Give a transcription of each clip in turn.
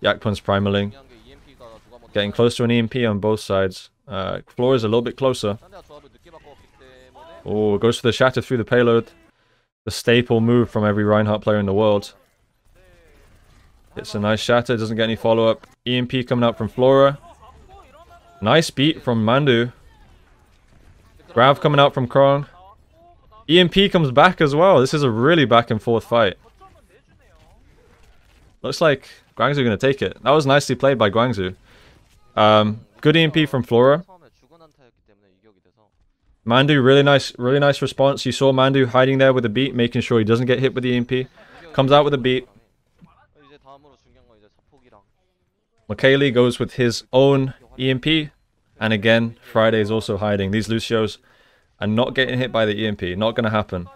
Yakpun's primaling. Getting close to an EMP on both sides. Floor is a little bit closer. Oh, goes for the shatter through the payload. The staple move from every Reinhardt player in the world. It's a nice shatter, doesn't get any follow-up. EMP coming out from Flora. Nice beat from Mandu. Grav coming out from Krong. EMP comes back as well. This is a really back and forth fight. Looks like Guangzhou going to take it. That was nicely played by Guangzhou. Good EMP from Flora. Mandu, really nice response. You saw Mandu hiding there with a beat, making sure he doesn't get hit with the EMP. Comes out with a beat. Michaeli goes with his own EMP. And again, Friday is also hiding. These Lucios are not getting hit by the EMP. Not going to happen.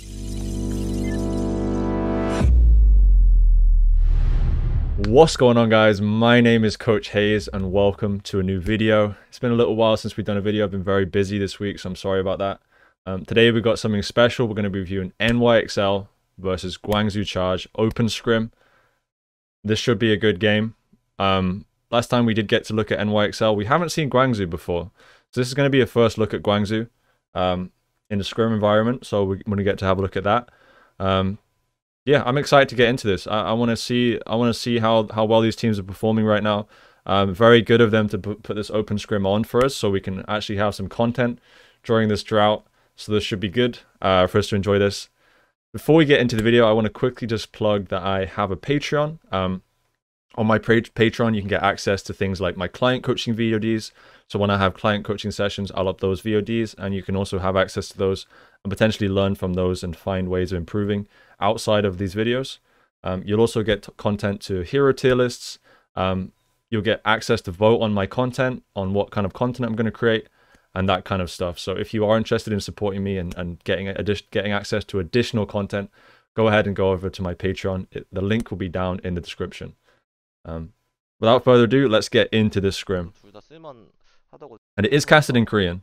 What's going on, guys? My name is Coach Hayes and welcome to a new video. It's been a little while since we've done a video. I've been very busy this week, so I'm sorry about that. Today we've got something special. We're going to be reviewing NYXL versus Guangzhou Charge Open Scrim. This should be a good game. Last time we did get to look at NYXL. We haven't seen Guangzhou before. So this is going to be a first look at Guangzhou in the Scrim environment. So we're going to get to have a look at that. Yeah, I'm excited to get into this. I want to see how well these teams are performing right now. Very good of them to put this Open Scrim on for us so we can actually have some content during this drought. So this should be good for us to enjoy this. Before we get into the video, I want to quickly just plug that I have a Patreon. On my Patreon, you can get access to things like my client coaching VODs. So when I have client coaching sessions, I'll upload those VODs, and you can also have access to those and potentially learn from those and find ways of improving outside of these videos. You'll also get content to hero tier lists. You'll get access to vote on my content, on what kind of content I'm going to create, and that kind of stuff. So if you are interested in supporting me and getting access to additional content, go ahead and go over to my Patreon. The link will be down in the description. Without further ado, let's get into this scrim. And it is casted in Korean.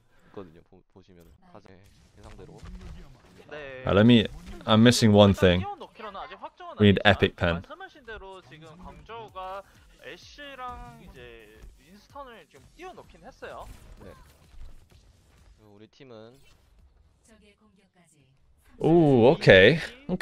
I'm missing one thing. We need epic pen. Ooh, okay.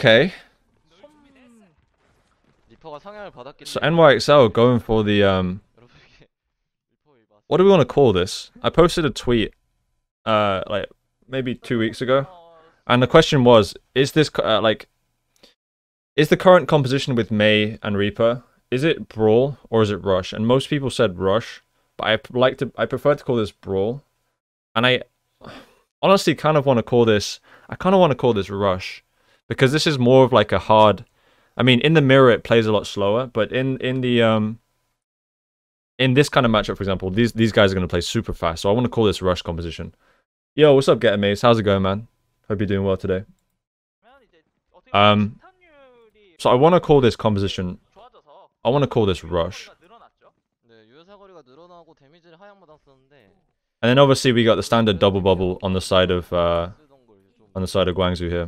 So NYXL going for the what do we want to call this? I posted a tweet like maybe 2 weeks ago, and the question was, is this is the current composition with Mei and Reaper, is it Brawl or is it Rush? And most people said Rush, but I prefer to call this Brawl. And I honestly kind of want to call this Rush, because this is more of like a hard, I mean, in the mirror it plays a lot slower, but in this kind of matchup, for example, these guys are going to play super fast. So I want to call this Rush composition. Yo, what's up, Get Amazed? How's it going, man? Hope you're doing well today. So I want to call this composition, I want to call this Rush. And then obviously we got the standard double bubble on the side of Guangzhou here.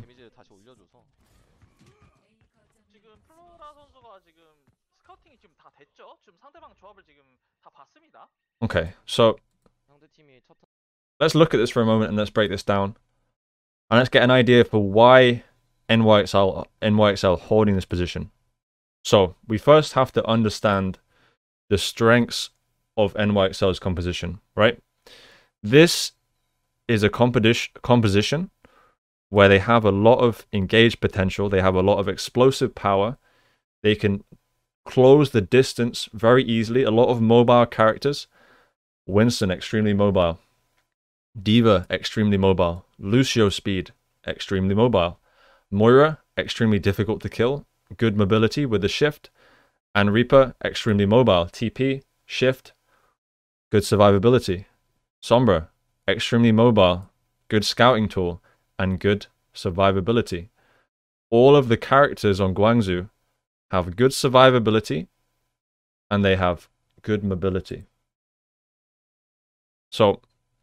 Okay, so let's look at this for a moment and let's break this down. And let's get an idea for why NYXL holding this position. So we first have to understand the strengths of NYXL's composition, right? This is a composition where they have a lot of engaged potential. They have a lot of explosive power. They can close the distance very easily. A lot of mobile characters. Winston, extremely mobile. Diva, extremely mobile. Lucio speed, extremely mobile. Moira, extremely difficult to kill. Good mobility with the shift. And Reaper, extremely mobile. TP, shift, good survivability. Sombra, extremely mobile. Good scouting tool. And good survivability. All of the characters on Guangzhou have good survivability. And they have good mobility. So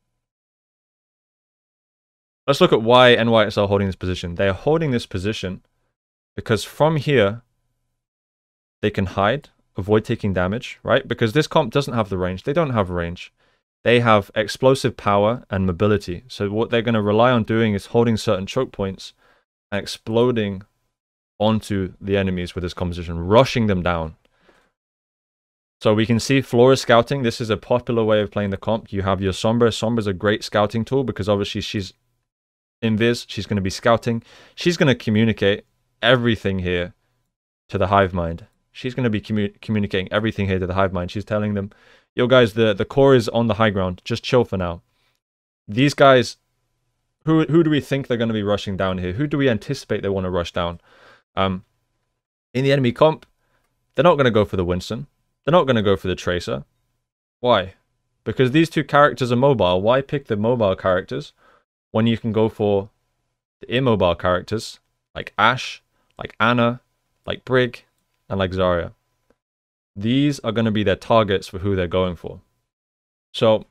let's look at why NYXL are holding this position. They are holding this position because from here they can hide avoid taking damage, right? Because this comp doesn't have the range. They don't have range. They have explosive power and mobility. So what they're going to rely on doing is holding certain choke points and exploding onto the enemies with this composition, rushing them down. So we can see Flora scouting. This is a popular way of playing the comp. You have your Sombra. Sombra's a great scouting tool because obviously she's invis. She's going to be scouting. She's going to communicate everything here to the hive mind. She's going to be communicating everything here to the hive mind. She's telling them, yo guys, the core is on the high ground. Just chill for now. These guys, who do we think they're going to be rushing down here? Who do we anticipate they want to rush down? In the enemy comp, they're not going to go for the Winston. They're not going to go for the Tracer. Why? Because these two characters are mobile. Why pick the mobile characters when you can go for the immobile characters like Ashe, like Ana, like Brig, and like Zarya? These are going to be their targets for who they're going for. So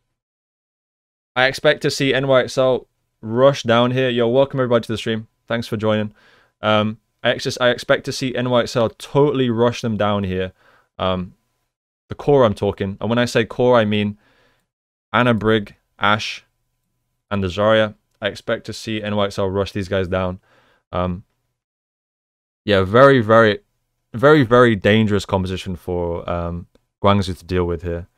I expect to see NYXL rush down here. Yo, welcome everybody to the stream. Thanks for joining. I expect to see NYXL totally rush them down here. The core I'm talking, and when I say core, I mean Ana, Brig, Ashe, and the Zarya. I expect to see NYXL rush these guys down. Yeah, very, very dangerous composition for Guangzhou to deal with here.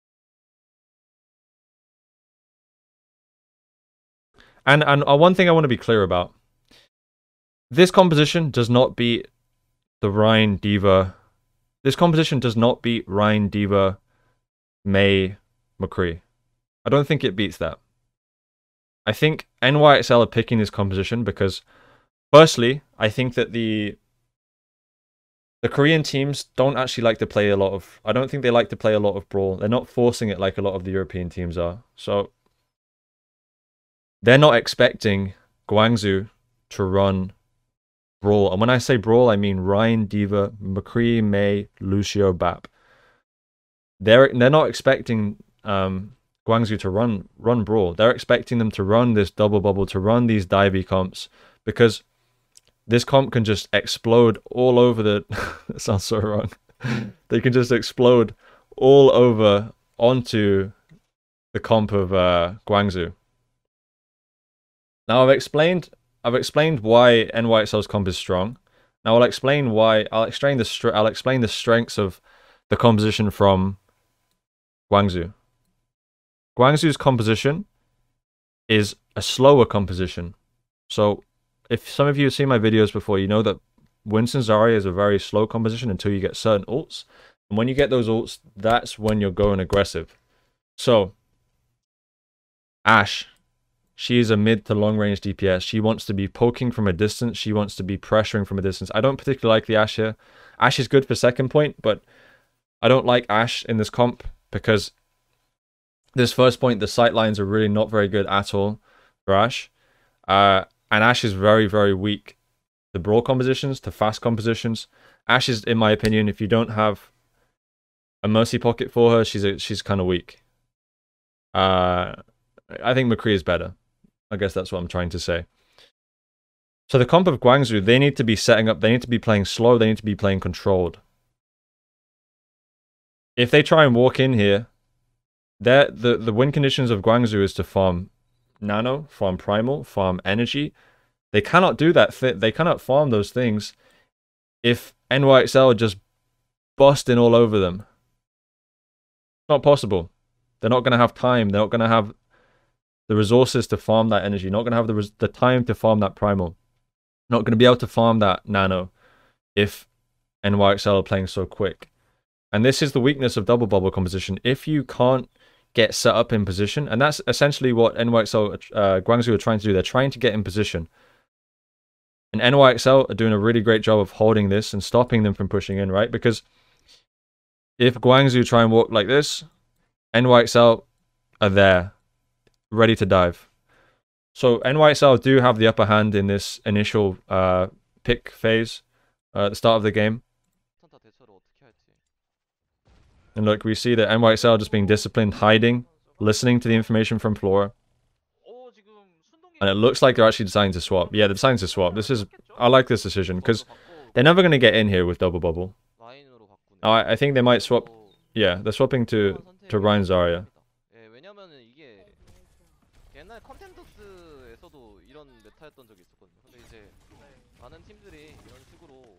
And one thing I want to be clear about. This composition does not beat the Rein, D.Va. This composition does not beat Rein, D.Va, Mei, McCree. I don't think it beats that. I think NYXL are picking this composition because, firstly, I think that the Korean teams don't actually like to play a lot of... I don't think they like to play a lot of Brawl. They're not forcing it like a lot of the European teams are. So, they're not expecting Guangzhou to run Brawl. And when I say Brawl, I mean Rein, D.Va, McCree, Mei, Lucio, Bap. They're not expecting Guangzhou to run Brawl. They're expecting them to run this double bubble, to run these divey comps, because this comp can just explode all over the... That sounds so wrong. They can just explode all over onto the comp of Guangzhou. Now I've explained why NYXL's comp is strong. Now I'll explain the strengths of the composition from Guangzhou. Guangzhou's composition is a slower composition. So if some of you have seen my videos before, you know that Winston Zarya is a very slow composition until you get certain ults. And when you get those ults, that's when you're going aggressive. So Ashe, she is a mid to long range DPS. She wants to be poking from a distance. She wants to be pressuring from a distance. I don't particularly like the Ashe here. Ashe is good for second point, but I don't like Ashe in this comp because this first point, the sight lines are really not very good at all for Ashe. And Ashe is very, very weak to Brawl compositions, to fast compositions. Ashe is, in my opinion, if you don't have a Mercy Pocket for her, she's kind of weak. I think McCree is better. I guess that's what I'm trying to say. So the comp of Guangzhou, they need to be setting up, they need to be playing slow, they need to be playing controlled. If they try and walk in here, the win conditions of Guangzhou is to farm Nano, farm Primal, farm Energy. They cannot do that. They cannot farm those things if NYXL are just busting all over them. It's not possible. They're not going to have time. They're not going to have the resources to farm that energy. Not going to have the time to farm that Primal. Not going to be able to farm that Nano if NYXL are playing so quick. And this is the weakness of double bubble composition. If you can't get set up in position, and that's essentially what NYXL, Guangzhou are trying to do. They're trying to get in position. And NYXL are doing a really great job of holding this and stopping them from pushing in, right? Because if Guangzhou try and walk like this, NYXL are there, ready to dive. So NYXL do have the upper hand in this initial pick phase at the start of the game. And look, we see that NYXL just being disciplined, hiding, listening to the information from Flora. And it looks like they're actually deciding to swap. Yeah, they're deciding to swap. I like this decision, because they're never going to get in here with double bubble. Oh, I think they might swap. Yeah, they're swapping to Ryan Zarya. 예, 왜냐면은 이게 옛날 컨텐더스에서도 이런 메타였던 적이 있었거든요. 근데 이제 많은 팀들이 이런 식으로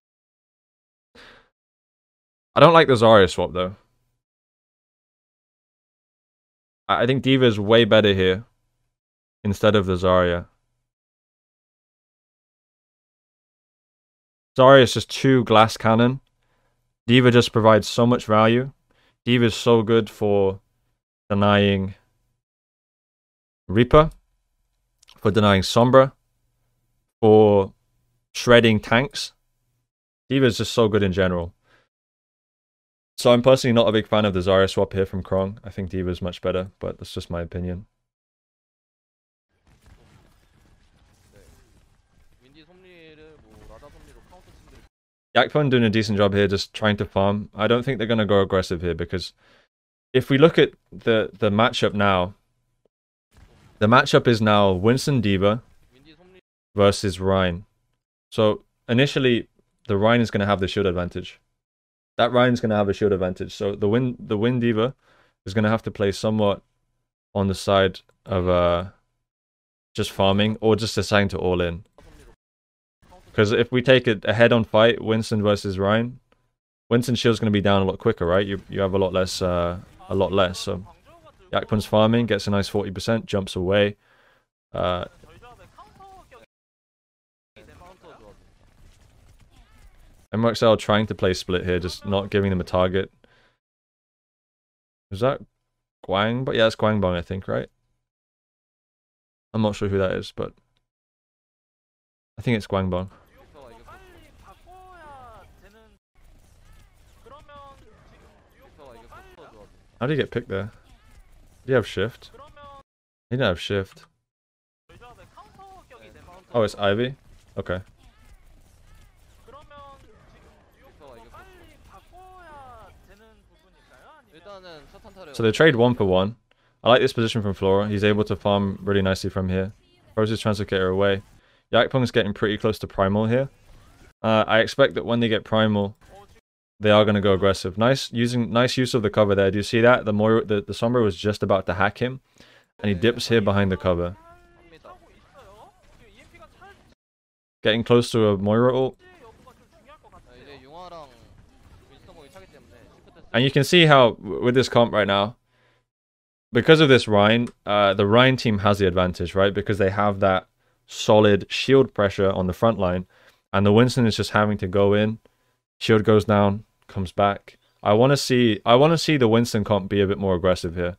I don't like the Zarya swap though. I think D.Va is way better here instead of the Zarya. Zarya is just too glass cannon. D.Va just provides so much value. D.Va is so good for denying Reaper, for denying Sombra, for shredding tanks. D.Va is just so good in general. So I'm personally not a big fan of the Zarya swap here from Krong. I think D.Va is much better, but that's just my opinion. Yakpon doing a decent job here, just trying to farm. I don't think they're going to go aggressive here because if we look at the matchup now, the matchup is now Winston D.Va versus Ryan. So initially, the Ryan is going to have the shield advantage. That Ryan's going to have a shield advantage. So the win D.Va is going to have to play somewhat on the side of just farming or just deciding to all in. Because if we take a head-on fight, Winston versus Ryan, Winston's shield's going to be down a lot quicker, right? You have a lot less. So Yakpun's farming, gets a nice 40%, jumps away. NYXL trying to play split here, just not giving them a target. Is that Guang? But yeah, it's Guangbang, I think, right? I'm not sure who that is, but I think it's Guangbang. How did he get picked there? Did he have shift? He didn't have shift. Oh, it's Ivy? Okay. So they trade 1-for-1. I like this position from Flora. He's able to farm really nicely from here. Throws his Translocator away. Yakpong's getting pretty close to Primal here. I expect that when they get Primal, they are going to go aggressive. Nice use of the cover there. Do you see that? The Sombra was just about to hack him, and he dips here behind the cover. Getting close to a Moira ult. And you can see how, with this comp right now, because of this Rhine, the Rhine team has the advantage, right? Because they have that solid shield pressure on the front line, and the Winston is just having to go in. Shield goes down, comes back. I want to see the Winston comp be a bit more aggressive here.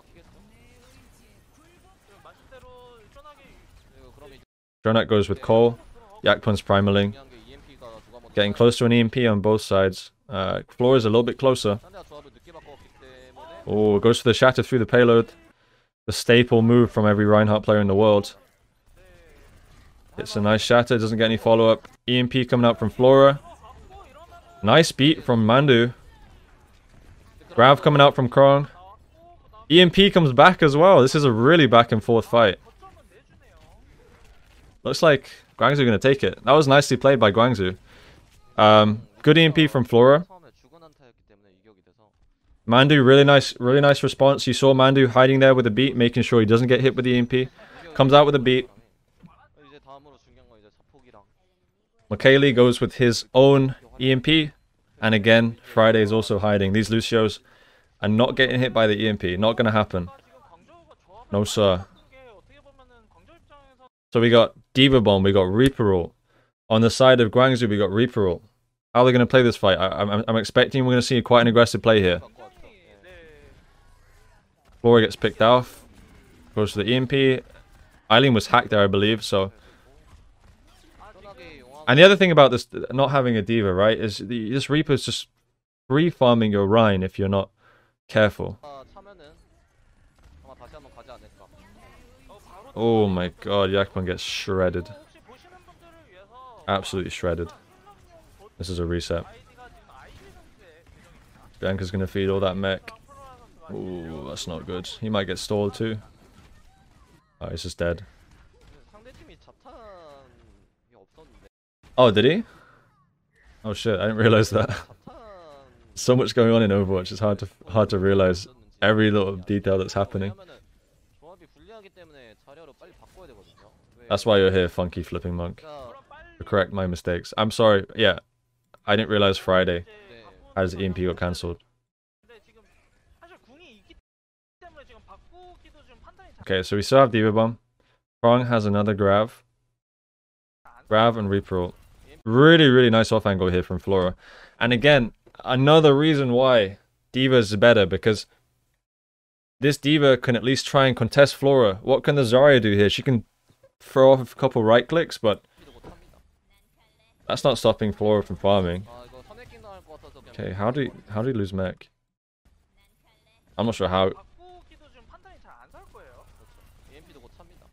Dronak goes with Cole. Yakpun's primaling. Getting close to an EMP on both sides. Floor is a little bit closer. Oh, goes for the shatter through the payload. The staple move from every Reinhardt player in the world. It's a nice shatter, doesn't get any follow-up. EMP coming out from Flora. Nice beat from Mandu. Grav coming out from Krong. EMP comes back as well. This is a really back and forth fight. Looks like Guangzhou going to take it. That was nicely played by Guangzhou. Good EMP from Flora. Mandu, really nice response. You saw Mandu hiding there with a beat, making sure he doesn't get hit with the EMP. Comes out with a beat. McKaylee goes with his own EMP. And again, Friday is also hiding. These Lucios are not getting hit by the EMP. Not going to happen. No, sir. So we got D.Va Bomb, we got Reaper ult. On the side of Guangzhou, we got Reaper ult. How are they going to play this fight? I'm expecting we're going to see quite an aggressive play here. Flora gets picked off. Goes to the EMP. Eileen was hacked there, I believe, so... And the other thing about this, not having a D.Va, right, is this Reaper's just free farming your Rhine if you're not careful. Oh my god, Yakman gets shredded. Absolutely shredded. This is a reset. Bianca's gonna feed all that mech. Ooh, that's not good. He might get stalled too. Oh, he's just dead. Oh, did he? Oh shit, I didn't realize that. So much going on in Overwatch. It's hard to realize every little detail that's happening. 왜냐면은 조합이 불리하기 때문에 자리아로 빨리 바꿔야 되거든요. 왜? That's why you're here, Funky Flipping Monk. 그러니까 To correct my mistakes. I'm sorry. Yeah, I didn't realize Friday 네. as EMP got cancelled. Okay, so we still have Diva Bomb. Prong has another Grav. Grav and Reaper ult. Really, really nice off angle here from Flora. And again, another reason why Diva is better, because this Diva can at least try and contest Flora. What can the Zarya do here? She can throw off a couple right clicks, but that's not stopping Flora from farming. 아 이거 선액king 당할 것 같아서 그냥 Okay, how do you lose mech? I'm not sure how. 바꾸기도 좀 판단이 잘 안 설 거예요. EMP도 곧 찹니다.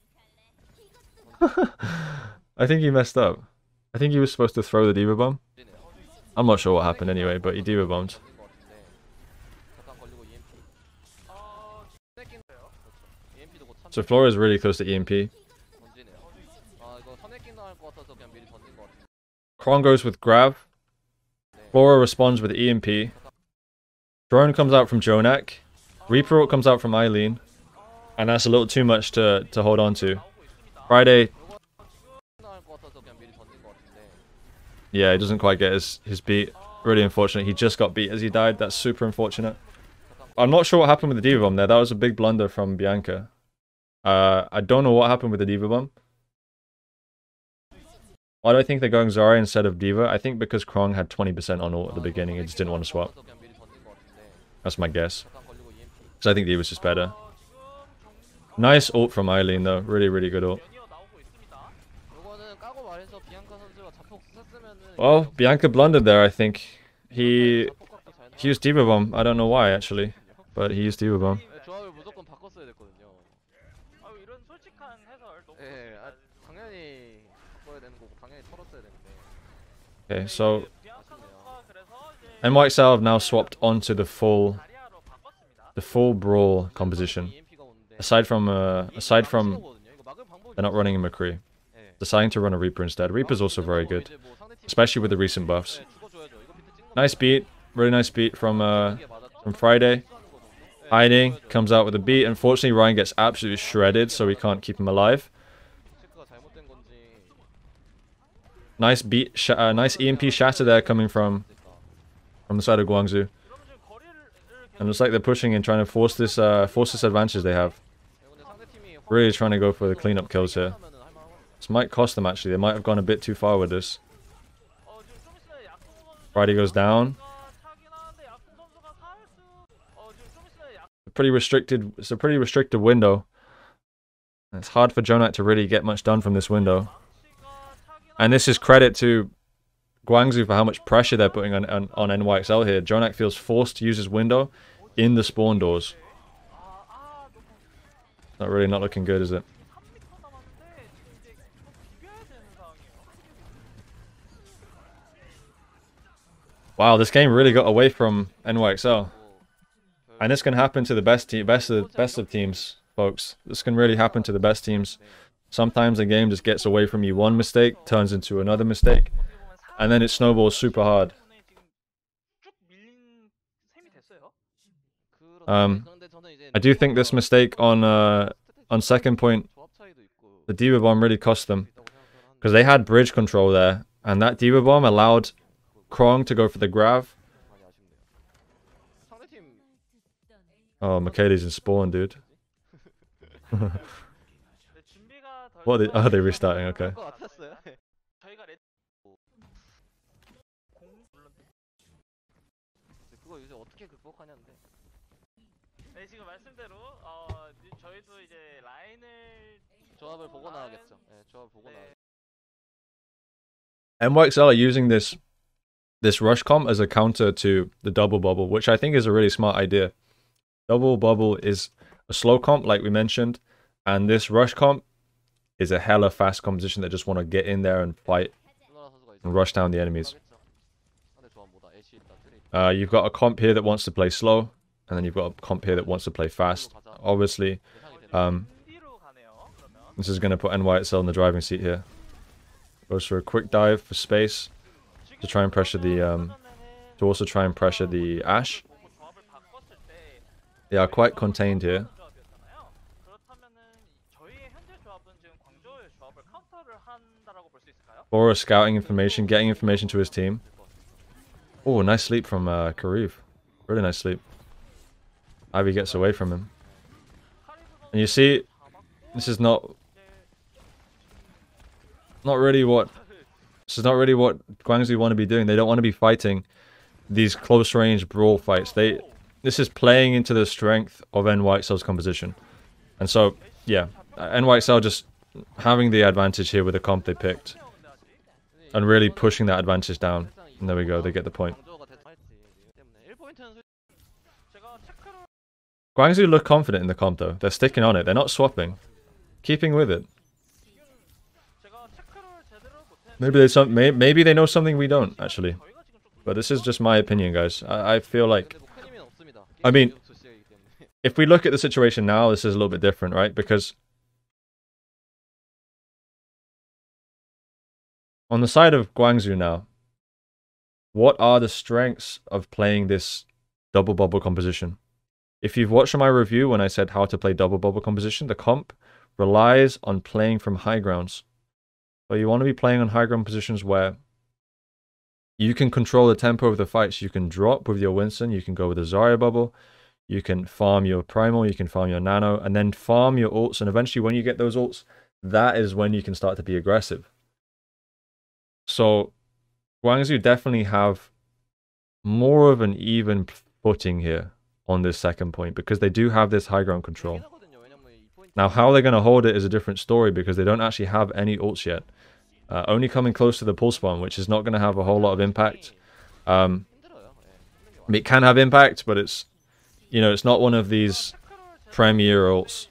I think he messed up. I think he was supposed to throw the Diva Bomb. I'm not sure what happened anyway, but he Diva Bombed. 잠깐 걸리고 EMP. 선액king 그렇죠. EMP도 곧 찹니다. So Flora is really close to EMP. 던지네요. 아 이거 선액king 당할 것 같아서 그냥 미리 던진 것 같은데. Kron goes with Grav. Flora responds with EMP. Drone comes out from Jonak. Reaper ult comes out from Eileen. And that's a little too much to hold on to. Friday, 당할 것 같아서 그냥 미리 던진 것 같은데. yeah, he doesn't quite get his beat. Really unfortunate. He just got beat as he died. That's super unfortunate. I'm not sure what happened with the Diva Bomb there. That was a big blunder from Bianca. I don't know what happened with the Diva Bomb. Why do I think they're going Zarya instead of Diva? I think because Krong had 20% on ult at the beginning. He just didn't want to swap. That's my guess. Because I think Diva's just better. Nice ult from Eileen though. Really, really good ult. 이거는 까고 말해서 비앙카 선수가 자폭 썼으면은 Well, Bianca blundered there, I think. He used Diva Bomb. I don't know why, actually. But he used Diva Bomb. 조합을 무조건 바꿨어야 됐거든요. 아유 이런 솔직한 해설 너무 예, 아, 당연히 바꿔야 되는 거고 당연히 털었어야 되는데. Okay, so 비앙카 선수가 그래서 이제 NYXL have now swapped onto the full 자리아로 바꿨습니다. brawl composition. EMP가 오는데. Aside from 거든요. 이거 막을 방법이 they're not running a McCree. 예. Deciding to run a Reaper instead. Reaper's also very good, 이제 뭐 상대 팀 especially with the recent buffs. 예, 죽어줘야죠. 이거 비트 찐 거. Nice beat, really nice beat from 이게 맞았죠. Friday. 하는 거 정도? 예, Hiding 죽어줘야죠. comes out with a beat. Unfortunately, Ryan gets absolutely shredded, so we can't keep him alive. 체크가 잘못된 건지. Nice beat, nice EMP shatter there coming from the side of Guangzhou. 이러면 지금 거리를 And it's like they're pushing and trying to force this advantage they have. 근데 상대 팀이 Really trying to go for the cleanup kills here. 하면은 할 만한 거. This might cost them actually. They might have gone a bit too far with this. 지금 좀 있으면 약속 선수가 Friday goes down. 차긴 하는데 약속 선수가 살 수. 지금 좀 있으면 약. It's a pretty restricted window. And it's hard for Jonak to really get much done from this window. And this is credit to Guangzhou for how much pressure they're putting on NYXL here. Jonak feels forced to use his window in the spawn doors. Not looking good, is it? 3m 남았는데 지금 이제 비벼야 되는 상황이에요. Wow, this game really got away from NYXL. And this can happen to the best of teams, folks. This can really happen to the best teams. Sometimes a game just gets away from you. One mistake turns into another mistake, and then it snowballs super hard. 쭉 밀린 셈이 됐어요. 그런데 저는 이제 I do think this mistake on second point, 조합 차이도 있고 the Diva Bomb really cost them. 있다고 생각을 하는데 Because they had bridge control there, and that Diva Bomb allowed Krong to go for the Grav. 많이 아쉽네요. 상대팀 Oh, Michaeli's in spawn, dude. 근데 준비가 덜 What? Are they restarting? Okay. 것 같았어요. 저희가 공 물론 그거 요새 어떻게 극복하냐는데. 네 지금 말씀대로 저희도 이제 라인을 조합을 보고 나가겠죠. 예, 조합 보고 네. 나가. NYXL are using this rush comp as a counter to the double bubble, which I think is a really smart idea. Double bubble is a slow comp, like we mentioned, and this rush comp is a hella fast composition that just want to get in there and fight 수나라 선수가 이제 and rush down the enemies. 하겠죠. 상대 조합보다 애쉬 있다. 트레이 있다. You've got a comp here that wants to play slow, and then you've got a comp here that wants to play fast. Obviously, 예상이 되는. 뒤로 가네요. 그러면 this is going to put NYXL in the driving seat here. Goes for a quick dive for space to try and pressure the to also try and pressure the Ashe. 보고 조합을 바꿨을 때 They are quite contained here. 조합이었잖아요. 그렇다면은 저희의 현재 조합은 지금 광저우의 조합을 카운터를 한다라고 볼 수 있을까요? Flora scouting information, getting information to his team. Oh, nice sleep from Kariv. Really nice sleep. Ivy gets away from him. And you see, this is not really what Guangzhou want to be doing. They don't want to be fighting these close range brawl fights. This is playing into the strength of NYXL's composition. And so, yeah, NYXL just having the advantage here with the comp they picked and really pushing that advantage down. And there we go, they get the point. Guangzhou look confident in the comp though. They're sticking on it. They're not swapping. Keeping with it. Maybe they know something we don't, actually. But this is just my opinion, guys. I feel like... I mean, if we look at the situation now, this is a little bit different, right? Because on the side of Guangzhou now, what are the strengths of playing this double bubble composition? If you've watched my review when I said how to play double bubble composition, the comp relies on playing from high grounds. So you want to be playing on high ground positions where you can control the tempo of the fights. You can drop with your Winston, you can go with a Zarya bubble, you can farm your Primal, you can farm your Nano, and then farm your ults, and eventually when you get those ults, that is when you can start to be aggressive. So Guangzhou definitely have more of an even footing here on this second point because they do have this high ground control. Now how they're going to hold it is a different story because they don't actually have any ults yet. Only coming close to the pulse bomb, which is not going to have a whole lot of impact. It can have impact, but it's, you know, it's not one of these premier ults.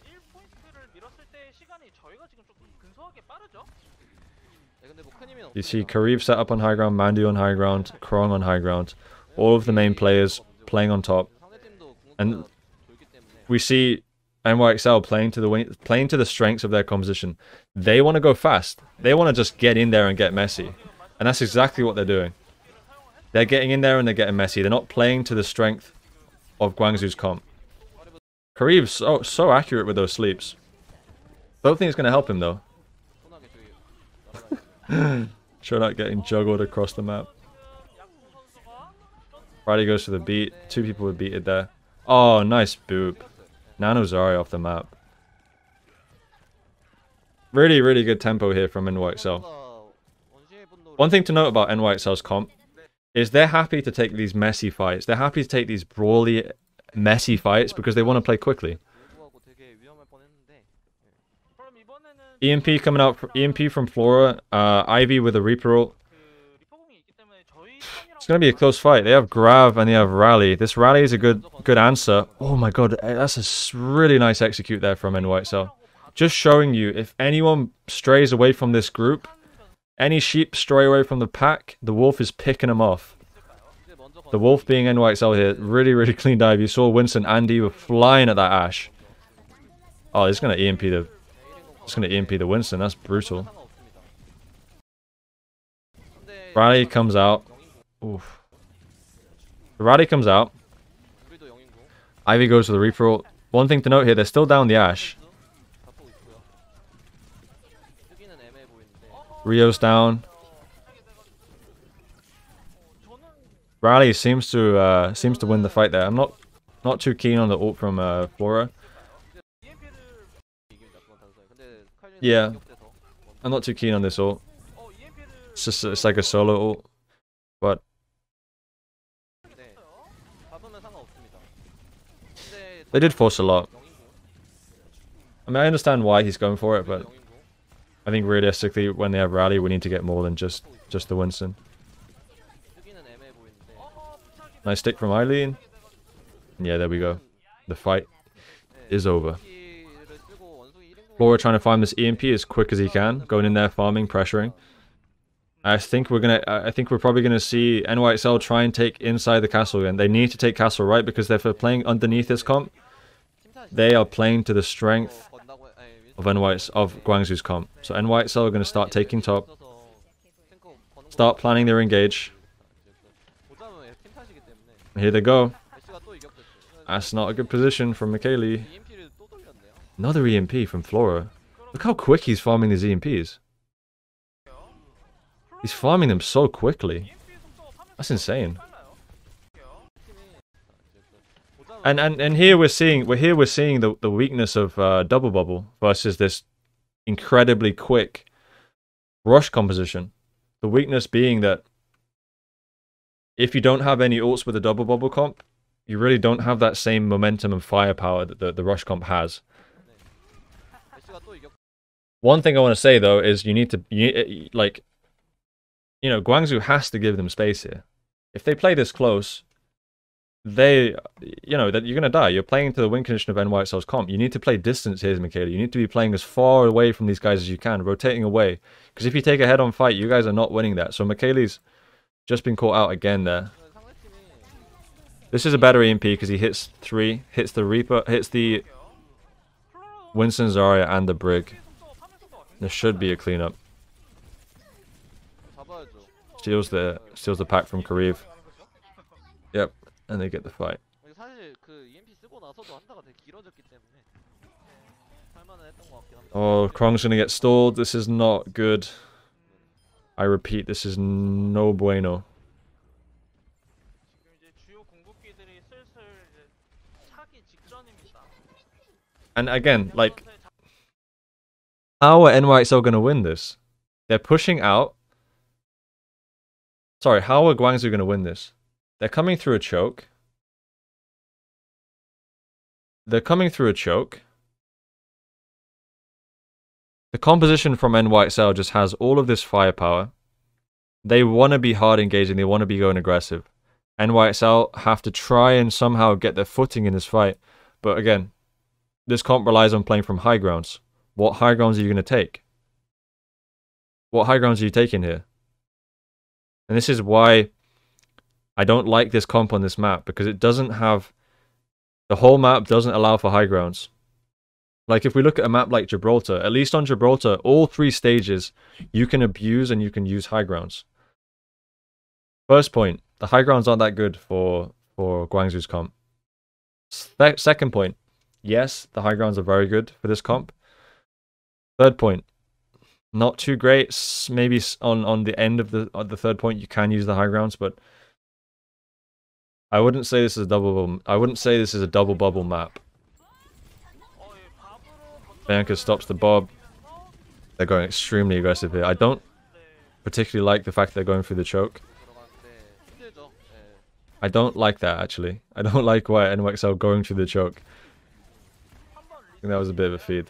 You see Kariv set up on high ground, Mandu on high ground, Krong on high ground. All of the main players playing on top. And we see NYXL playing to the strengths of their composition. They want to go fast. They want to just get in there and get messy. And that's exactly what they're doing. They're getting in there and they're getting messy. They're not playing to the strength of Guangzhou's comp. Kariv's so accurate with those sleeps. Don't think it's going to help him though. Sure not getting juggled across the map. Friday goes for the beat. Two people would beat it there. Oh, nice boop. Nano Zarya off the map. Really, really good tempo here from NYXL. One thing to note about NYXL's comp is they're happy to take these messy fights. They're happy to take these brawly, messy fights because they want to play quickly. EMP coming out, EMP from Flora. Ivy with a Reaper ult. It's going to be a close fight. They have Grav and they have Rally. This Rally is a good answer. Oh my god, that's a really nice execute there from NYXL. Just showing you, if anyone strays away from this group, any sheep stray away from the pack, the Wolf is picking them off. The Wolf being NYXL here, really, really clean dive. You saw Winston and Andy were flying at that Ashe. Oh, it's going to EMP the... It's going to EMP the Winston. That's brutal. Rally comes out. Oof. The Rally comes out. Ivy goes to the Reaper ult. One thing to note here, they're still down the Ashe. Rio's down. Rally seems to win the fight there. I'm not too keen on the ult from Flora. Yeah, I'm not too keen on this ult. It's like a solo ult, but they did force a lot. I mean, I understand why he's going for it, but I think realistically, when they have Rally, we need to get more than just the Winston. Nice stick from Eileen. Yeah, there we go. The fight is over. Flora trying to find this EMP as quick as he can, going in there, farming, pressuring. I think we're probably gonna see NYXL try and take inside the castle again. They need to take castle, right? Because if they're playing underneath this comp, they are playing to the strength of Guangzhou's comp. So NYXL are gonna start taking top, start planning their engage. Here they go. 애쉬가 또 이격됐어요. That's not a good position from McKaylee. EMP를 또 돌렸네요. Another EMP from Flora. Look how quick he's farming these EMPs. He's farming them so quickly. That's insane. And here we're seeing the weakness of double bubble versus this incredibly quick rush composition. The weakness being that if you don't have any ults with a double bubble comp, you really don't have that same momentum and firepower that the rush comp has. One thing I want to say though is you need to Guangzhou has to give them space here. If they play this close, that you're gonna die. You're playing into the win condition of NYXL's comp. You need to play distance here, Michaela. You need to be playing as far away from these guys as you can, rotating away. Because if you take a head-on fight, you guys are not winning that. So Michaela's just been caught out again there. This is a better EMP because he hits 3, hits the Reaper, hits the Winston, Zarya, and the Brig. There should be a cleanup. Steals the pack from Kariv. Yep, and they get the fight. Oh, Krong's gonna get stalled. This is not good. I repeat, this is no bueno. And again, like, how are NYXL gonna win this? They're pushing out. Sorry, how are Guangzhou gonna win this? They're coming through a choke. They're coming through a choke. The composition from NYXL just has all of this firepower. They want to be hard engaging. They want to be going aggressive. NYXL have to try and somehow get their footing in this fight. But again, this comp relies on playing from high grounds. What high grounds are you going to take? What high grounds are you taking here? And this is why I don't like this comp on this map. Because it doesn't have... The whole map doesn't allow for high grounds. Like, if we look at a map like Gibraltar, at least on Gibraltar, all 3 stages, you can abuse and you can use high grounds. First point, the high grounds aren't that good for Guangzhou's comp. Second point, yes, the high grounds are very good for this comp. Third point, not too great. Maybe on the end of the third point, you can use the high grounds, but I wouldn't say this is a double. I wouldn't say this is a double bubble map. Bianca stops the bob. They're going extremely aggressive here. I don't particularly like the fact they're going through the choke. I don't like that, actually. I don't like why NYXL going through the choke. I think that was a bit of a feed.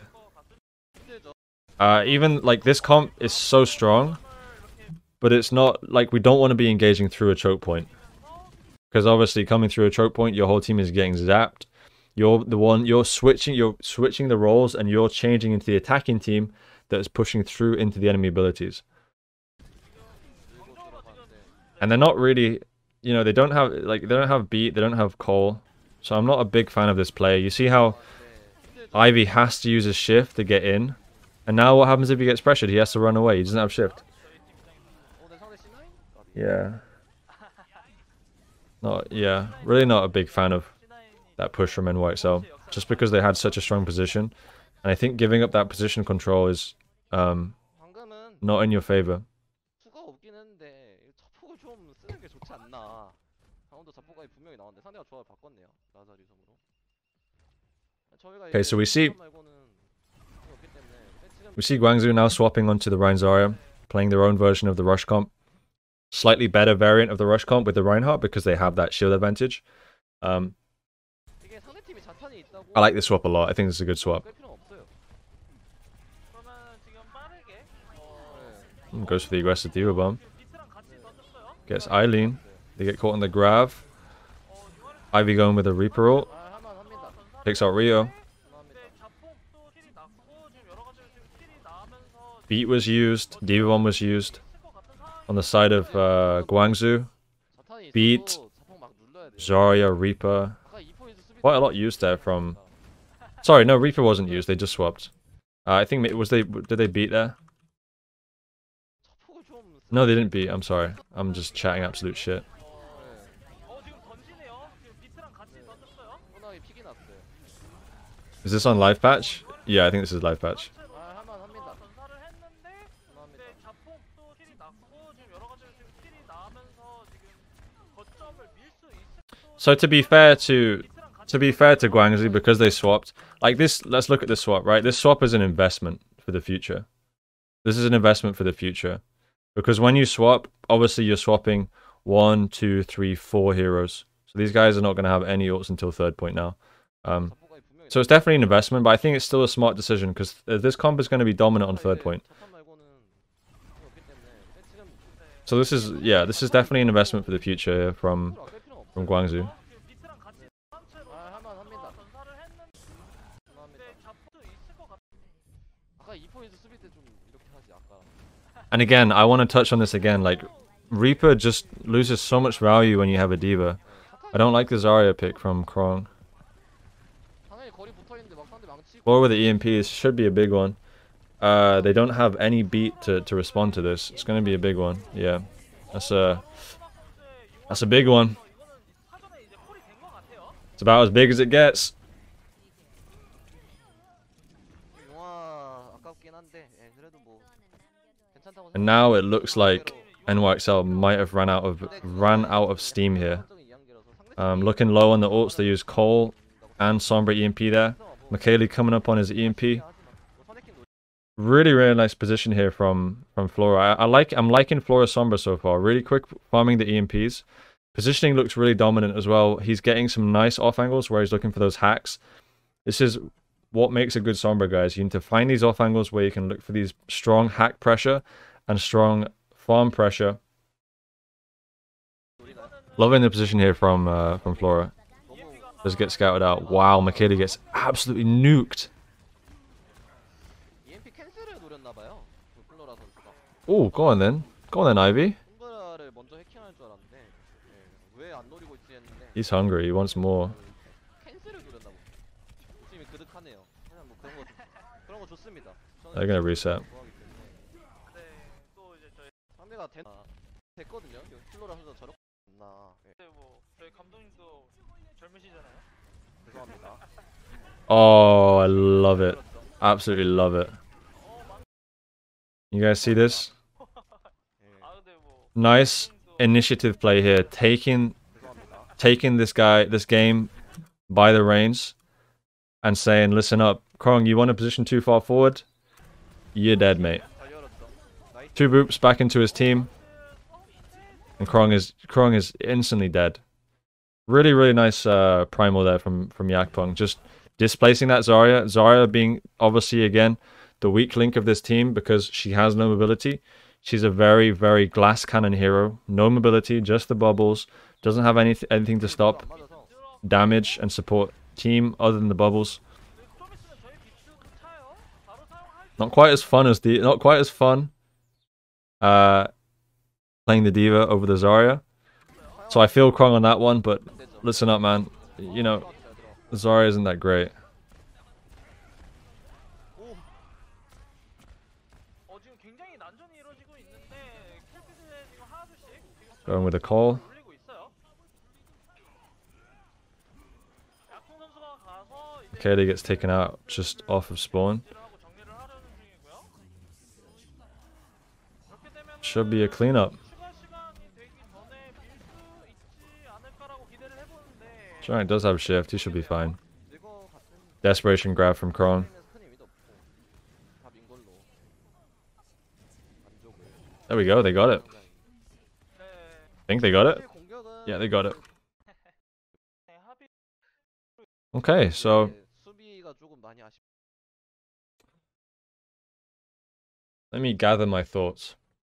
Even, like, this comp is so strong, but it's not, like, we don't want to be engaging through a choke point. Because obviously, coming through a choke point, your whole team is getting zapped. You're switching the roles and you're changing into the attacking team that is pushing through into the enemy abilities. And they're not really, they don't have beat, they don't have Cole. So I'm not a big fan of this player. You see how Ivy has to use his shift to get in. And now what happens if he gets pressured? He has to run away. He doesn't have shift. Yeah. Really not a big fan of that push from NYXL, just because they had such a strong position. And I think giving up that position control is not in your favor. Okay, so we see Guangzhou now swapping onto the Rein Zarya, playing their own version of the rush comp. Slightly better variant of the rush comp with the Reinhardt because they have that shield advantage. I like this swap a lot. I think this is a good swap. Goes for the aggressive Diva Bomb. Gets Eileen. They get caught in the grab. Ivy going with a Reaper ult. Picks out Rio. Beat was used. Diva Bomb was used. On the side of Guangzhou. Beat. Zarya, Reaper. Quite a lot used there from... Sorry, no, Reaper wasn't used. They just swapped. I think did they beat there? No, they didn't beat. I'm sorry. I'm just chatting absolute shit. 던졌어요. 워낙에 픽이 났어요. Is this on live patch? Yeah, I think this is live patch. 아, 할만합니다. 전사를 했는데 할만합니다. 네, 자폭도 킬이 났고 지금 여러 가지로 지금 킬이 나면서 지금 거점을 밀 수 있을 So to be fair to Guangzhou, because they swapped like this, let's look at this swap, right? This swap is an investment for the future. This is an investment for the future. Because when you swap, obviously you're swapping 1, 2, 3, 4 heroes. So these guys are not going to have any ults until third point now. 자폭이 분명히 So it's definitely an investment, but I think it's still a smart decision because this comp is going to be dominant on third point. 자탄 말고는 필요 없기 때문에 근데 지금 So this is, yeah, this is definitely an investment for the future here from 아낄 필요는 없어요. Guangzhou. 지금 비트랑 같이 단체로 아, 할만합니다. 전사를 했는데 할만합니다. 자폭도 있을 것 같아요. 아까 2포인트 수비 때 좀 이렇게 하지 아까. And again, I want to touch on this again. Like, Reaper just loses so much value when you have a Diva. I don't like the Zarya pick from Krong. 당연히 거리 붙어 있는데 막 상대 망치고. Or with the EMPs, should be a big one. They don't have any beat to respond to this. It's going to be a big one. Yeah, that's a big one. 이거는 사전에 이제 콜이 된 것 같아요. It's about as big as it gets. 용화 아깝긴 한데 예, 그래도 뭐 괜찮다고 And now it looks like NYXL might have ran out of steam here. Looking low on the ults, they use Cole and Sombra EMP there. McKaylee coming up on his EMP. Really, really nice position here from Flora. I'm liking Flora Sombra so far. Really quick farming the EMPs. Positioning looks really dominant as well. He's getting some nice off angles where he's looking for those hacks. This is what makes a good Sombra, guys. You need to find these off angles where you can look for these strong hack pressure and strong farm pressure. Loving the position here from Flora. Does get scouted out. Wow, McKaylee gets absolutely nuked. EMP 캔슬을 노렸나봐요. 플로라 선수가. Oh, go on then. Go on then, Ivy. 홈브라를 먼저 해킹할 줄 알았는데 왜 안 노리고 있지 했는데 He's hungry. He wants more. 캔슬을 노렸나 보네. 욕심이 그득하네요. 그냥 뭐 그런 거 좋습니다. 저는 They're gonna reset. 좋아하기 때문에. 네, 또 이제 저희 상대가 됐거든요. 플로라 선수 저렇게 나 뭐 저희 감독님도 젊으시잖아요. 죄송합니다. Oh, I love it. Absolutely love it. You guys see this? 아 근데 뭐 Nice initiative play here, taking this game by the reins and saying, "Listen up, Krong. You want to position too far forward? You're dead, mate." 잘 열었죠. 나이스. 2 boops back into his team, and Krong is instantly dead. Really, really nice primal there from Yakpong. Just displacing that Zarya. Zarya being obviously again the weak link of this team because she has no mobility. She's a very, very glass cannon hero. No mobility, just the bubbles. Doesn't have anything to stop 안 맞아서 damage and support team other than the bubbles. 좀 있으면 저희 비트도 차요. 바로 사용할 Not quite as fun. Playing the Diva over the Zarya. So I feel Krong on that one, but listen up, man. You know, Zarya isn't that great. 지금 굉장히 난전이 이루어지고 있는데 킬피드에 지금 하나둘씩 지금 Going with a call. 올리고 있어요. 약통 선수가 가서 이제 Kaylee gets taken out just off of spawn. 하고 정리를 하려는 중이고요. 그렇게 되면 Should be a cleanup. 추가 시간이 되기 전에 밀 수 있지 않을까라고 기대를 해보는데 Giant does have shift. He should be fine. 늙어 같은 Desperation grab from Krong. 큰 의미도 없고 답인 걸로 만족을. There we go. They got it. 네, Think they got it? 공격은 Yeah, they got it. 네, 합의 Okay, so 수비가 조금 많이 아쉽. let me gather my thoughts.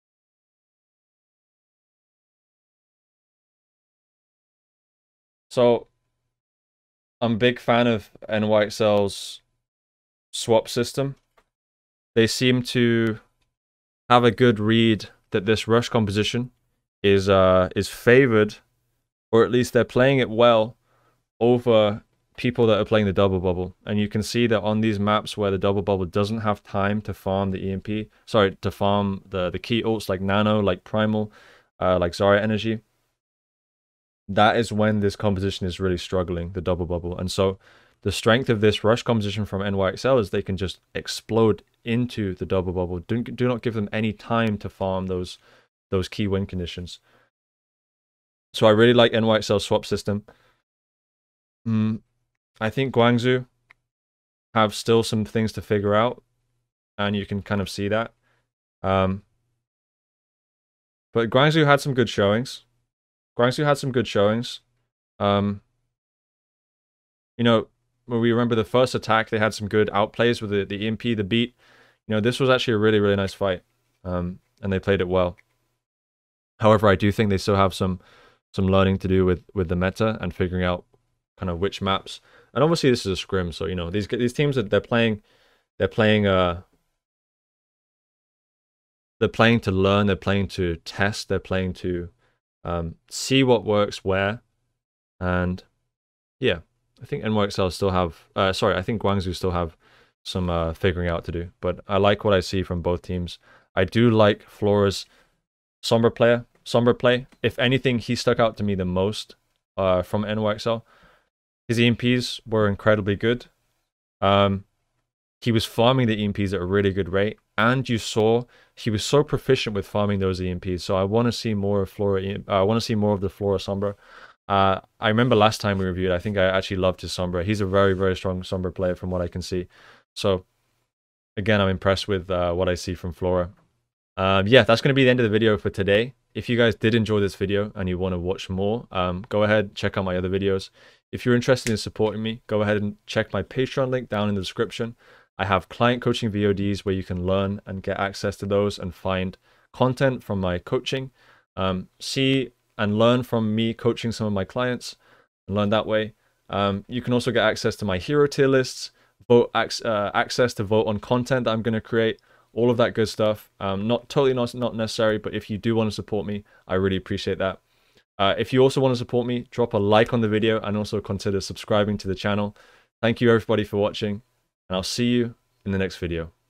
So, I'm a big fan of NYXL's swap system. They seem to have a good read that this rush composition is favored, or at least they're playing it well over people that are playing the double bubble. And you can see that on these maps where the double bubble doesn't have time to farm the EMP, sorry, to farm the key ults like Nano, like Primal, like Zarya Energy, that is when this composition is really struggling, the double bubble. And so the strength of this rush composition from NYXL is they can just explode into the double bubble. Do not give them any time to farm those key win conditions. So I really like NYXL swap system. I think Guangzhou have still some things to figure out, and you can kind of see that. But Guangzhou had some good showings. You know, when we remember the first attack, they had some good outplays with the EMP, the beat. You know, this was actually a really, really nice fight, and they played it well. However, I do think they still have some learning to do with the meta and figuring out kind of which maps. And obviously, this is a scrim, so you know these teams that they're playing to learn, they're playing to test, they're playing to see what works where, and yeah, I think NYXL still have, I think Guangzhou still have some figuring out to do, but I like what I see from both teams. I do like Flora's Sombra play. If anything, he stuck out to me the most from NYXL. His EMPs were incredibly good. He was farming the EMPs at a really good rate, and you saw he was so proficient with farming those EMPs. So I want to see more of Flora. I want to see more of the Flora Sombra. I remember last time we reviewed, I think I actually loved his Sombra. He's a very, very strong Sombra player from what I can see. So again, I'm impressed with what I see from Flora. Yeah, that's going to be the end of the video for today. If you guys did enjoy this video and you want to watch more, go ahead, check out my other videos. If you're interested in supporting me, go ahead and check my Patreon link down in the description. I have client coaching VODs where you can learn and get access to those and find content from my coaching. See and learn from me coaching some of my clients and learn that way. You can also get access to my hero tier lists, access to vote on content that I'm going to create, all of that good stuff. Not necessary, but if you do want to support me, I really appreciate that. If you also want to support me, drop a like on the video and also consider subscribing to the channel. Thank you everybody for watching, and I'll see you in the next video.